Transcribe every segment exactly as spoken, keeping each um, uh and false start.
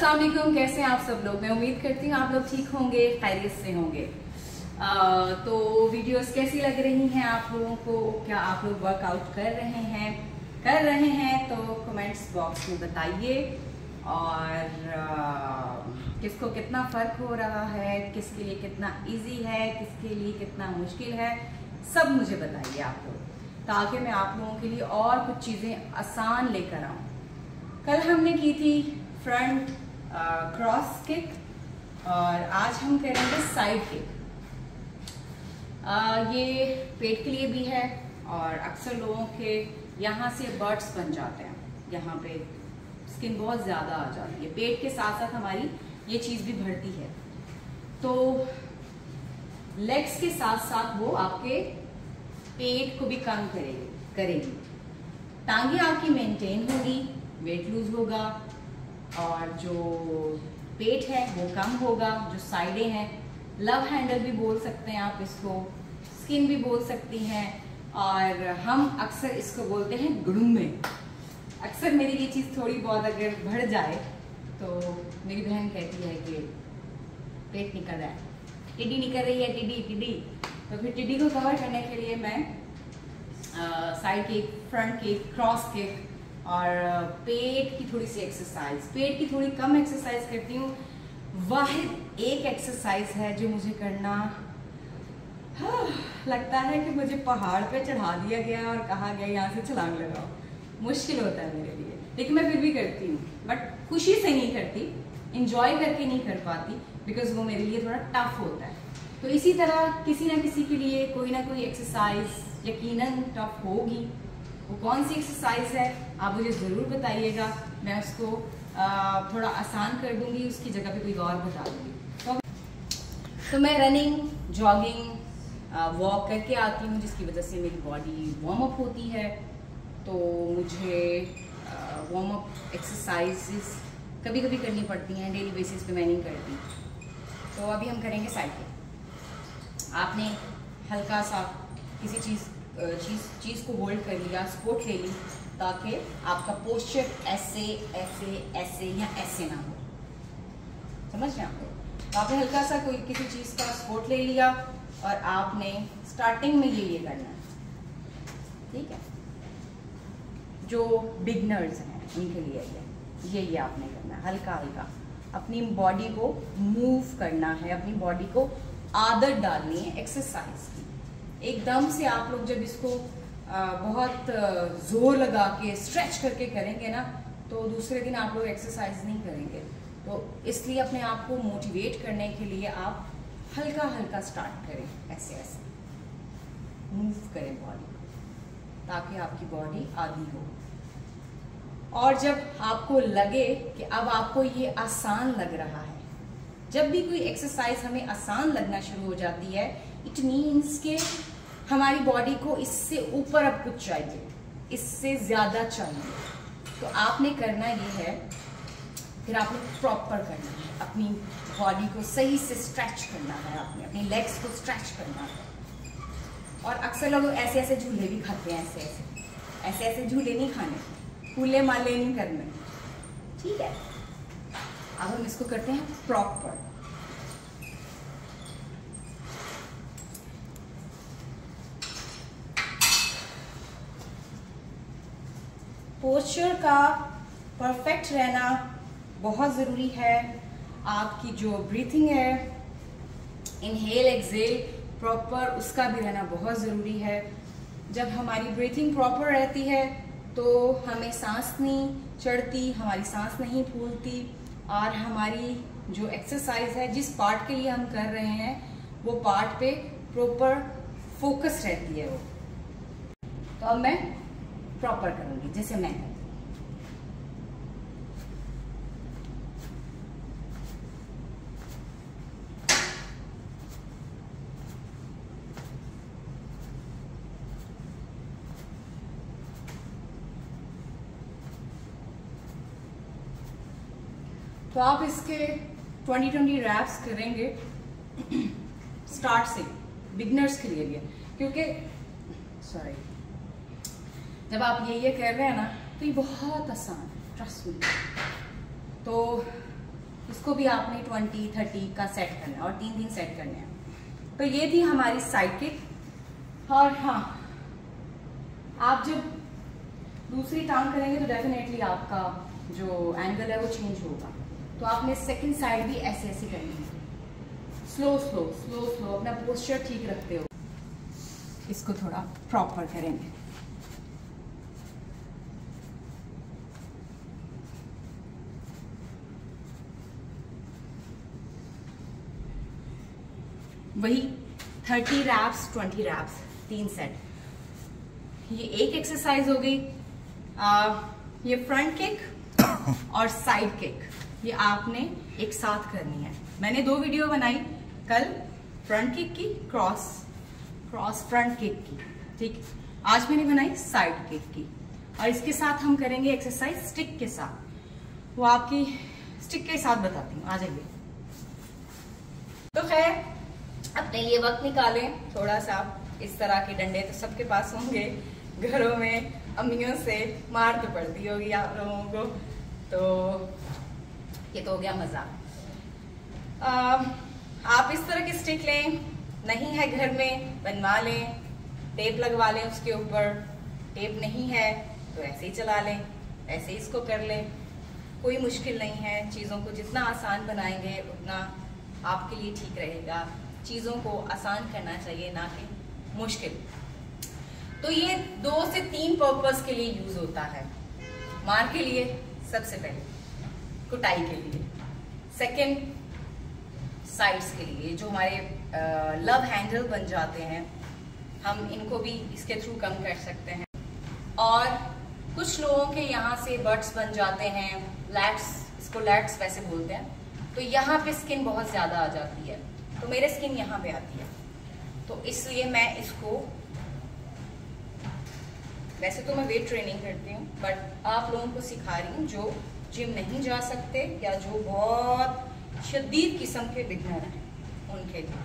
अस्सलाम वालेकुम, कैसे हैं आप सब लोग। मैं उम्मीद करती हूँ आप लोग ठीक होंगे, खैरियत से होंगे। आ, तो वीडियोस कैसी लग रही हैं आप लोगों को? क्या आप लोग वर्कआउट कर रहे हैं कर रहे हैं तो कमेंट्स बॉक्स में बताइए। और आ, किसको कितना फ़र्क हो रहा है, किसके लिए कितना इजी है, किसके लिए कितना मुश्किल है, सब मुझे बताइए आप लोग, ताकि मैं आप लोगों के लिए और कुछ चीज़ें आसान लेकर आऊँ। कल हमने की थी फ्रंट क्रॉस किक और आज हम करेंगे साइड किक। आ, ये पेट के लिए भी है और अक्सर लोगों के यहाँ से बर्ड्स बन जाते हैं, यहाँ पे स्किन बहुत ज़्यादा आ जाती है। पेट के साथ साथ हमारी ये चीज़ भी बढ़ती है, तो लेग्स के साथ साथ वो आपके पेट को भी कम करेगी करेगी टांगे आपकी मेंटेन होगी, वेट लूज होगा और जो पेट है वो कम होगा। जो साइडें हैं, लव हैंडल भी बोल सकते हैं आप इसको, स्किन भी बोल सकती हैं, और हम अक्सर इसको बोलते हैं गुड़ुम्बे। अक्सर मेरी ये चीज़ थोड़ी बहुत अगर बढ़ जाए तो मेरी बहन कहती है कि पेट निकल रहा है, टिड्डी निकल रही है, टिड्डी टिड्डी। तो फिर टिड्डी को कवर करने के लिए मैं side kick, front kick, cross kick और पेट की थोड़ी सी एक्सरसाइज, पेट की थोड़ी कम एक्सरसाइज करती हूँ। वाहिद एक एक्सरसाइज है जो मुझे करना हाँ, लगता है कि मुझे पहाड़ पे चढ़ा दिया गया और कहा गया यहाँ से छलांग लगाओ। मुश्किल होता है मेरे लिए, लेकिन मैं फिर भी करती हूँ, बट खुशी से नहीं करती, इंजॉय करके नहीं कर पाती, बिकॉज वो मेरे लिए थोड़ा टफ होता है। तो इसी तरह किसी ना किसी के लिए कोई ना कोई एक्सरसाइज यकीनन टफ होगी। वो कौन सी एक्सरसाइज है आप मुझे ज़रूर बताइएगा, मैं उसको आ, थोड़ा आसान कर दूंगी, उसकी जगह पे कोई और बता दूंगी। तो, तो मैं रनिंग, जॉगिंग, वॉक करके आती हूँ, जिसकी वजह से मेरी बॉडी वार्म अप होती है। तो मुझे वार्म अप एक्सरसाइजेस कभी कभी करनी पड़ती हैं, डेली बेसिस पे मैं नहीं करती। तो अभी हम करेंगे साइड किक। आपने हल्का सा किसी चीज़ चीज़ चीज़ को होल्ड कर लिया, सपोर्ट ले ली, ताकि आपका पोस्चर ऐसे ऐसे ऐसे या ऐसे ना हो। समझ रहे हैं आपको? तो आपने हल्का सा कोई किसी चीज़ का सपोर्ट ले लिया और आपने स्टार्टिंग में ये ये करना है, ठीक है? जो बिगनर्स हैं उनके लिए ये ये ये आपने करना है, हल्का हल्का अपनी बॉडी को मूव करना है, अपनी बॉडी को आदत डालनी है एक्सरसाइज की। एकदम से आप लोग जब इसको आ, बहुत जोर लगा के स्ट्रेच करके करेंगे ना, तो दूसरे दिन आप लोग एक्सरसाइज नहीं करेंगे। तो इसलिए अपने आप को मोटिवेट करने के लिए आप हल्का हल्का स्टार्ट करें, ऐसे ऐसे मूव करें बॉडी को, ताकि आपकी बॉडी आदी हो। और जब आपको लगे कि अब आपको ये आसान लग रहा है, जब भी कोई एक्सरसाइज हमें आसान लगना शुरू हो जाती है, इट मीन्स के हमारी बॉडी को इससे ऊपर अब कुछ चाहिए, इससे ज़्यादा चाहिए। तो आपने करना ये है, फिर आपने प्रॉपर करना है, अपनी बॉडी को सही से स्ट्रेच करना है, आपने अपनी लेग्स को स्ट्रेच करना है। और अक्सर लोग ऐसे ऐसे झूले भी खाते हैं, ऐसे ऐसे ऐसे ऐसे झूले नहीं खाने, फूले माले नहीं करने, ठीक है? अब हम इसको करते हैं प्रॉपर। पोस्चर का परफेक्ट रहना बहुत ज़रूरी है। आपकी जो ब्रीथिंग है, इनहेल एक्सहेल प्रॉपर, उसका भी रहना बहुत ज़रूरी है। जब हमारी ब्रीथिंग प्रॉपर रहती है तो हमें सांस नहीं चढ़ती, हमारी सांस नहीं फूलती, और हमारी जो एक्सरसाइज है, जिस पार्ट के लिए हम कर रहे हैं, वो पार्ट पे प्रॉपर फोकस रहती है वो। तो अब मैं प्रॉपर करूंगी जैसे मैं करती। तो आप इसके ट्वेंटी ट्वेंटी रैप्स करेंगे स्टार्ट से, बिगनर्स के लिए भी, क्योंकि सॉरी जब आप ये ये कर रहे हैं ना, तो ये बहुत आसान है, ट्रस्ट मी। तो उसको भी आपने ट्वेंटी थर्टी का सेट करना है और तीन दिन सेट करने हैं। तो ये थी हमारी साइड किक। और हाँ, आप जब दूसरी टांग करेंगे तो डेफिनेटली आपका जो एंगल है वो चेंज होगा। तो आपने सेकंड साइड भी ऐसे ऐसे करनी है, स्लो स्लो स्लो स्लो, अपना पोस्चर ठीक रखते हो। इसको थोड़ा प्रॉपर करेंगे। वही थर्टी रैप्स ट्वेंटी रैप्स, तीन सेट। ये एक एक्सरसाइज हो गई। आ, ये फ्रंट किक और साइड किक, ये आपने एक साथ करनी है। मैंने दो वीडियो बनाई कल, फ्रंट किक की, क्रॉस क्रॉस फ्रंट किक की, ठीक। आज मैंने बनाई साइड किक की। और इसके साथ हम करेंगे एक्सरसाइज स्टिक के साथ, वो आपकी स्टिक के साथ बताती हूँ, आ जाइए। तो खैर, अपने लिए वक्त निकालें थोड़ा सा। इस तरह के डंडे तो सबके पास होंगे घरों में, अम्मियों से मार तो पड़ती होगी आप लोगों को। तो ये तो हो गया मजा। आप इस तरह की स्टिक लें, नहीं है घर में बनवा लें, टेप लगवा लें उसके ऊपर। टेप नहीं है तो ऐसे ही चला लें, ऐसे ही इसको कर लें, कोई मुश्किल नहीं है। चीज़ों को जितना आसान बनाएंगे उतना आपके लिए ठीक रहेगा। चीज़ों को आसान करना चाहिए, ना कि मुश्किल। तो ये दो से तीन पर्पस के लिए यूज होता है। मार के लिए सबसे पहले, कुटाई के लिए, सेकंड साइड्स के लिए, जो हमारे लव हैंडल बन जाते हैं, हम इनको भी इसके थ्रू कम कर सकते हैं। और कुछ लोगों के यहाँ से बट्स बन जाते हैं, लैट्स, इसको लैट्स वैसे बोलते हैं। तो यहाँ पे स्किन बहुत ज्यादा आ जाती है, तो मेरे स्किन यहाँ पे आती है, तो इसलिए मैं इसको, वैसे तो मैं वेट ट्रेनिंग करती हूँ, बट आप लोगों को सिखा रही हूँ जो जिम नहीं जा सकते या जो बहुत शदीद किस्म के बिगनर हैं उनके लिए।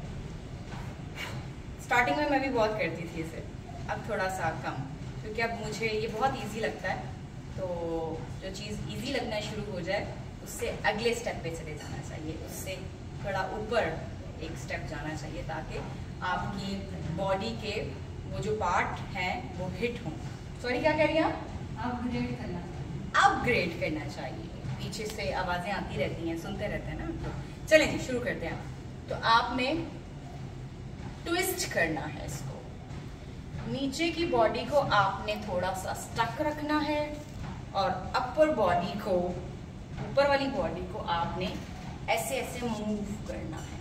स्टार्टिंग में मैं भी बहुत करती थी इसे, अब थोड़ा सा कम, क्योंकि अब मुझे ये बहुत इजी लगता है। तो जो चीज़ इजी लगना शुरू हो जाए उससे अगले स्टेप पे चले जाना चाहिए, उससे थोड़ा ऊपर एक स्टेप जाना चाहिए, ताकि आपकी बॉडी के वो जो पार्ट हैं वो हिट हों। सॉरी, क्या कह रही हैं आप? अपग्रेड करना, अपग्रेड करना चाहिए। पीछे से आवाज़ें आती रहती हैं, सुनते रहते हैं ना। तो चलें जी, शुरू करते हैं। तो आपने ट्विस्ट करना है इसको, नीचे की बॉडी को आपने थोड़ा सा स्टक रखना है और अपर बॉडी को, ऊपर वाली बॉडी को आपने ऐसे ऐसे मूव करना है।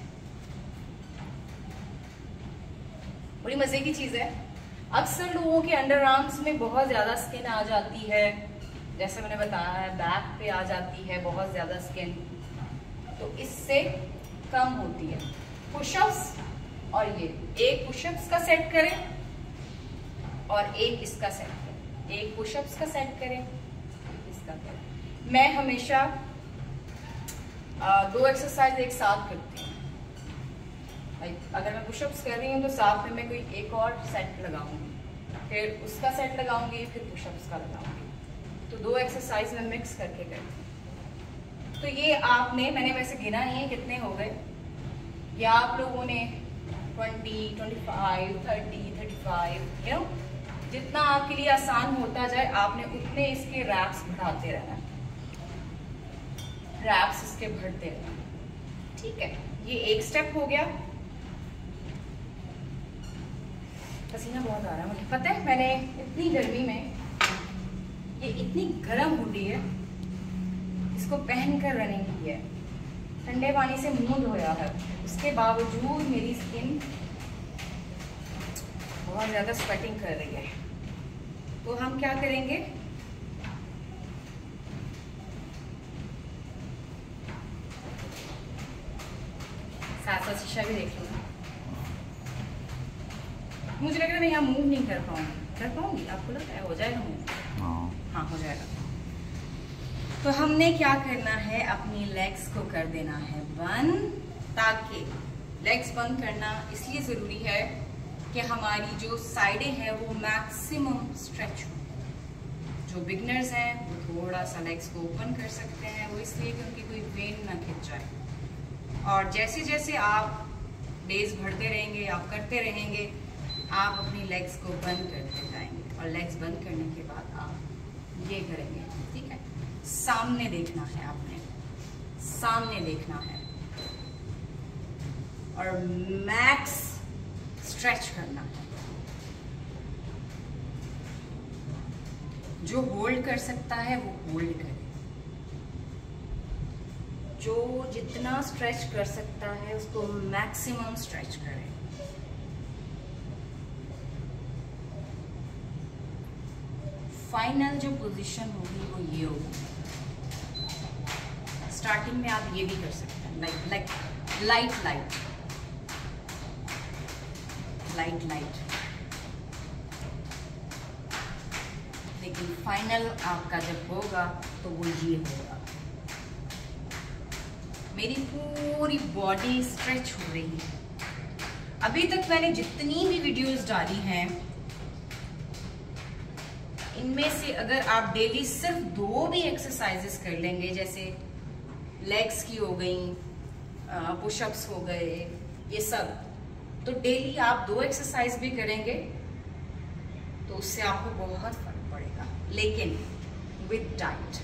बड़ी मजे की चीज है। अक्सर लोगों के अंडर आर्म्स में बहुत ज्यादा स्किन आ जाती है, जैसे मैंने बताया है, बैक पे आ जाती है बहुत ज्यादा स्किन, तो इससे कम होती है। पुशअप्स, और ये एक पुशअप्स का सेट करें और एक इसका सेट करें, एक पुशअप्स का सेट करें, इसका करें। मैं हमेशा आ, दो एक्सरसाइज एक साथ करती हूँ। अगर मैं पुशअप्स कर रही हूँ तो साथ में मैं कोई एक और सेट लगाऊंगी, फिर उसका सेट लगाऊंगी, फिर पुशअप्स का लगाऊंगी। तो दो एक्सरसाइज में मिक्स करके करती हूँ। तो ये आपने, मैंने वैसे गिना नहीं है कितने हो गए, या आप लोगों ने twenty, twenty five, thirty, thirty five, you know, जितना आपके लिए आसान होता जाए आपने उतने इसके रैप्स बढ़ाते रहना, रैप्स इसके बढ़ते रहना। ठीक है, ये एक स्टेप हो गया। पसीना बहुत आ रहा है मुझे, पता है। मैंने इतनी गर्मी में, ये इतनी गर्म हुडी है, इसको पहनकर रनिंग की है, ठंडे पानी से मुंह धोया है, उसके बावजूद मेरी स्किन बहुत ज़्यादा स्वेटिंग कर रही है। तो हम क्या करेंगे, साथ साथ शीशा भी देख लूँगा। मुझे लग रहा है मैं यहाँ मूव नहीं कर पाऊंगी, कर पाऊंगी? आपको लगता है हो जाएगा मूव? हाँ, हो जाएगा। तो हमने क्या करना है, अपनी लेग्स को कर देना है बंद, ताकि लेग्स बंद करना इसलिए ज़रूरी है कि हमारी जो साइडें हैं वो मैक्सिमम स्ट्रेच हो, जो जो बिगनर्स हैं वो थोड़ा सा लेग्स को ओपन कर सकते हैं, वो इसलिए कि उनकी कोई वेन ना खिंच जाए। और जैसे जैसे आप डेज बढ़ते रहेंगे, आप करते रहेंगे, आप अपनी लेग्स को बंद करते जाएंगे। और लेग्स बंद करने के बाद आप ये करेंगे, ठीक है। सामने देखना है आपने, सामने देखना है और मैक्स स्ट्रेच करना है। जो होल्ड कर सकता है वो होल्ड करे, जो जितना स्ट्रेच कर सकता है उसको मैक्सिमम स्ट्रेच करे। फाइनल जो पोजीशन होगी वो ये होगी। स्टार्टिंग में आप ये भी कर सकते हैं, like like light light light light लेकिन फाइनल आपका जब होगा तो वो ये होगा। मेरी पूरी बॉडी स्ट्रेच हो रही है। अभी तक मैंने जितनी भी वीडियोस डाली हैं, इनमें से अगर आप डेली सिर्फ दो भी एक्सरसाइजेस कर लेंगे, जैसे लेग्स की हो गई, पुशअप्स हो गए, ये सब, तो डेली आप दो एक्सरसाइज भी करेंगे तो उससे आपको बहुत फर्क पड़ेगा, लेकिन विद डाइट।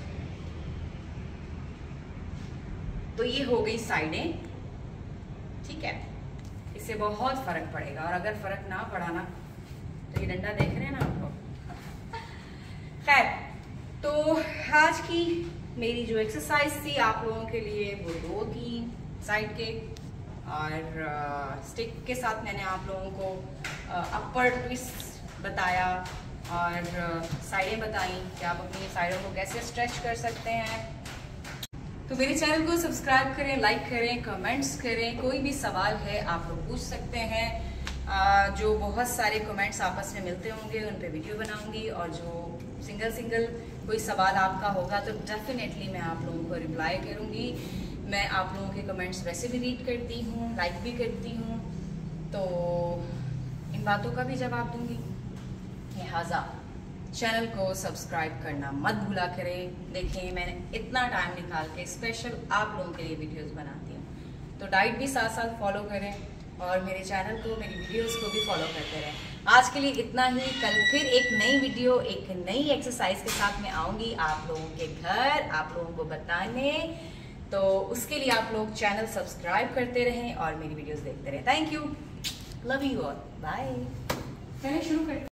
तो ये हो गई साइडें, ठीक है, इससे बहुत फर्क पड़ेगा। और अगर फर्क ना पड़ा ना तो ये डंडा देख रहे हैं ना आप लोग। खैर, तो आज की मेरी जो एक्सरसाइज थी आप लोगों के लिए वो दो थी साइड के, और स्टिक uh, के साथ मैंने आप लोगों को अपर uh, ट्विस्ट बताया और uh, साइडें बताई कि आप अपनी साइडों को कैसे स्ट्रेच कर सकते हैं। तो मेरे चैनल को सब्सक्राइब करें, लाइक करें, कमेंट्स करें। कोई भी सवाल है आप लोग पूछ सकते हैं। uh, जो बहुत सारे कमेंट्स आपस में मिलते होंगे उन पे वीडियो बनाऊंगी, और जो सिंगल सिंगल कोई सवाल आपका होगा तो डेफिनेटली मैं आप लोगों को रिप्लाई करूंगी। मैं आप लोगों के कमेंट्स वैसे भी रीड करती हूँ, लाइक भी करती हूँ, तो इन बातों का भी जवाब दूंगी। लिहाजा चैनल को सब्सक्राइब करना मत भूला करें। देखें, मैंने इतना टाइम निकाल के स्पेशल आप लोगों के लिए वीडियोस बनाती हूँ, तो डाइट भी साथ साथ फॉलो करें और मेरे चैनल को, मेरी वीडियोस को भी फॉलो करते रहें। आज के लिए इतना ही। कल फिर एक नई वीडियो, एक नई एक्सरसाइज के साथ मैं आऊँगी आप लोगों के घर, आप लोगों को बताने। तो उसके लिए आप लोग चैनल सब्सक्राइब करते रहें और मेरी वीडियोस देखते रहें। Thank you, love you all, bye. चलिए शुरू करते हैं।